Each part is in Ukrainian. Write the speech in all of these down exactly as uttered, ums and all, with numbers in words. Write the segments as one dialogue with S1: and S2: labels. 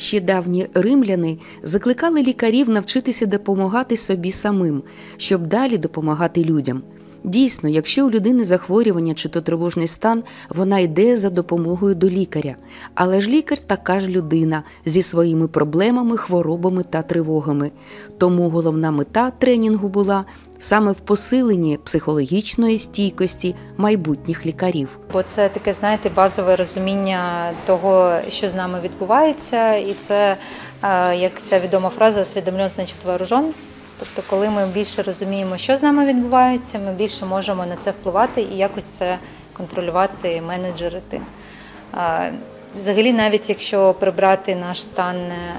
S1: Ще давні римляни закликали лікарів навчитися допомагати собі самим, щоб далі допомагати людям. Дійсно, якщо у людини захворювання чи то тривожний стан, вона йде за допомогою до лікаря. Але ж лікар така ж людина зі своїми проблемами, хворобами та тривогами. Тому головна мета тренінгу була саме в посиленні психологічної стійкості майбутніх лікарів.
S2: Бо це таке, знаєте, базове розуміння того, що з нами відбувається, і це, як ця відома фраза «освідомлен, значить вооружен». Тобто, коли ми більше розуміємо, що з нами відбувається, ми більше можемо на це впливати і якось це контролювати, менеджерити. Взагалі, навіть якщо прибрати наш стан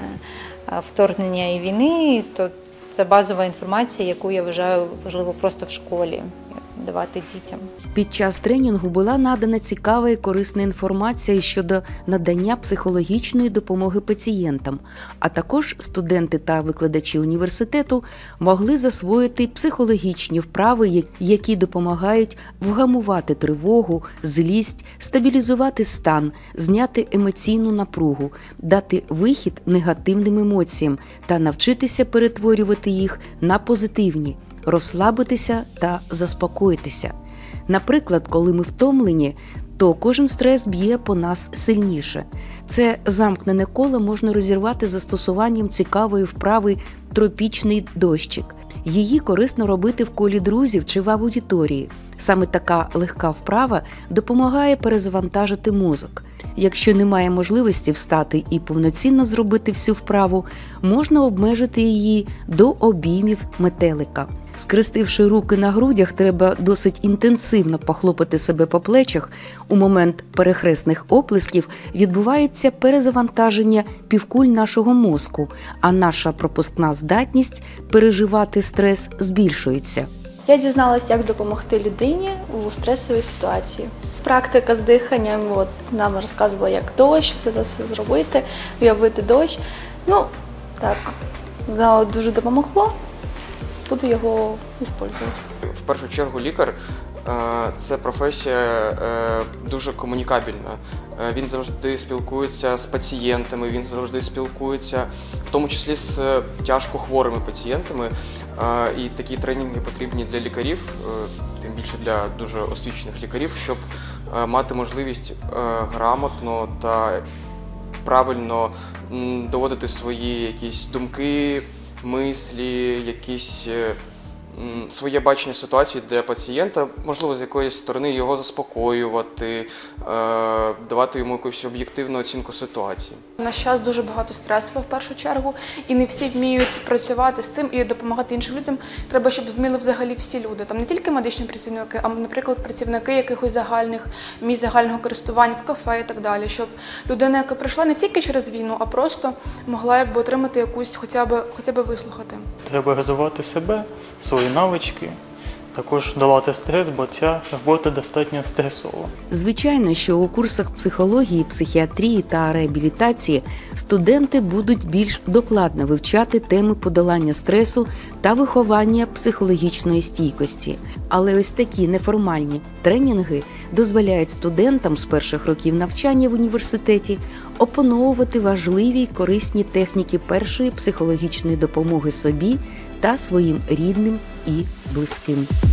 S2: вторгнення і війни, то це базова інформація, яку я вважаю важливо просто в школі давати дітям.
S1: Під час тренінгу була надана цікава і корисна інформація щодо надання психологічної допомоги пацієнтам, а також студенти та викладачі університету могли засвоїти психологічні вправи, які допомагають вгамувати тривогу, злість, стабілізувати стан, зняти емоційну напругу, дати вихід негативним емоціям та навчитися перетворювати їх на позитивні, розслабитися та заспокоїтися. Наприклад, коли ми втомлені, то кожен стрес б'є по нас сильніше. Це замкнене коло можна розірвати застосуванням цікавої вправи «Тропічний дощик». Її корисно робити в колі друзів чи в аудиторії. Саме така легка вправа допомагає перезавантажити мозок. Якщо немає можливості встати і повноцінно зробити всю вправу, можна обмежити її до обіймів метелика. Скрестивши руки на грудях, треба досить інтенсивно похлопати себе по плечах. У момент перехресних оплесків відбувається перезавантаження півкуль нашого мозку, а наша пропускна здатність переживати стрес збільшується.
S3: Я дізналася, як допомогти людині у стресовій ситуації. Практика з диханням, от, нам розказувала, як дощ, що це зробити, уявити дощ. Ну, так, воно дуже допомогло. Буду його використовувати.
S4: В першу чергу лікар – це професія дуже комунікабельна. Він завжди спілкується з пацієнтами, він завжди спілкується, в тому числі з тяжко хворими пацієнтами. І такі тренінги потрібні для лікарів, тим більше для дуже освічених лікарів, щоб мати можливість грамотно та правильно доводити свої якісь думки, мислі, якісь своє бачення ситуації для пацієнта, можливо, з якоїсь сторони його заспокоювати, давати йому якусь об'єктивну оцінку ситуації.
S5: У нас час дуже багато стресу, в першу чергу, і не всі вміють працювати з цим і допомагати іншим людям. Треба, щоб вміли взагалі всі люди. Там не тільки медичні працівники, а, наприклад, працівники якихось загальних місць загального користування, в кафе і так далі. Щоб людина, яка прийшла не тільки через війну, а просто могла якби отримати якусь, хоча б, хоча б вислухати.
S6: Треба розвивати себе, свої навички, також долати стрес, бо ця робота достатньо стресова.
S1: Звичайно, що у курсах психології, психіатрії та реабілітації студенти будуть більш докладно вивчати теми подолання стресу та виховання психологічної стійкості. Але ось такі неформальні тренінги дозволяють студентам з перших років навчання в університеті опановувати важливі й корисні техніки першої психологічної допомоги собі та своїм рідним і близьким.